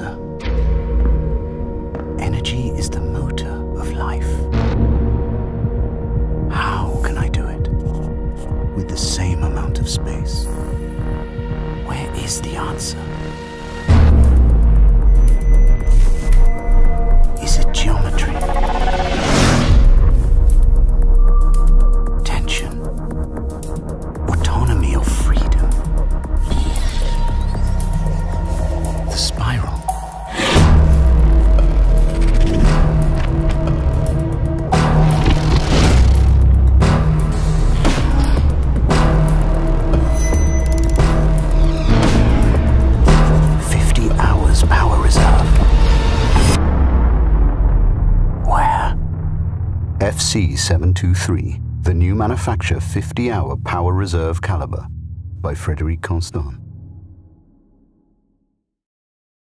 answer. Energy is the motor of life. How can I do it with the same amount of space? Where is the answer? Is it geometry? Tension? Autonomy or freedom? The spiral? Power reserve. Where? FC723, the new Manufacture 50-hour power reserve caliber by Frederique.